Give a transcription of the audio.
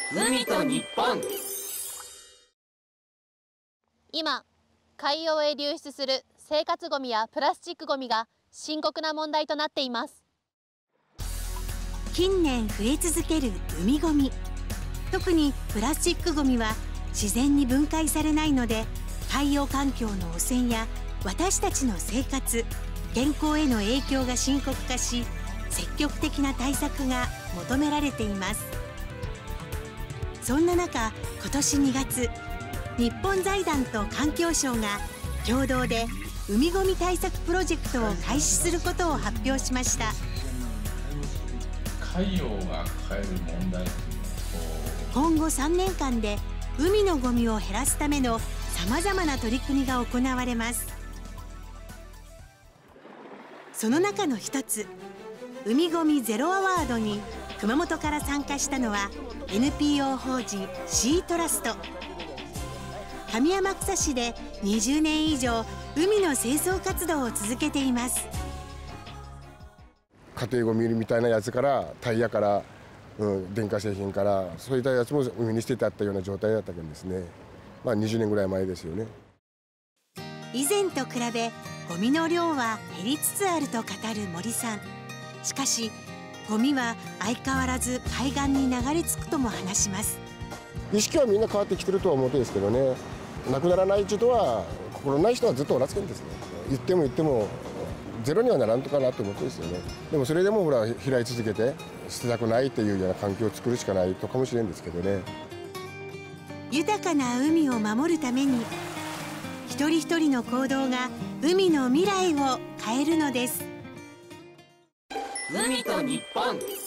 海と日本。 今、海洋へ流出する生活ごみやプラスチックごみが深刻な問題となっています。 近年増え続ける海ごみ。特にプラスチックごみは自然に分解されないので、海洋環境の汚染や私たちの生活、健康への影響が深刻化し、積極的な対策が求められています。そんな中、今年2月、日本財団と環境省が共同で海ごみ対策プロジェクトを開始することを発表しました。 海洋が抱える問題、 今後3年間で海のゴミを減らすためのさまざまな取り組みが行われます。その中の一つ、海ごみゼロアワードに熊本から参加したのは NPO 法人シートラスト。上天草市で20年以上海の清掃活動を続けています。 家庭ごみみたいなやつからタイヤから、電化製品からそういったやつも海に捨ててあったような状態だったけんですね。20年ぐらい前ですよね。 以前と比べゴミの量は減りつつあると語る森さん。しかしゴミは相変わらず海岸に流れ着くとも話します。 意識はみんな変わってきてるとは思うんですけどね、なくならない人は、心ない人はずっとおらつけんですね。言ってもゼロにはならんとかなと思ってですよね。でもそれでもほら拾い続けて捨てたくないっていうような環境を作るしかないとかもしれんですけどね。 豊かな海を守るために一人一人の行動が海の未来を変えるのです。 海と日本。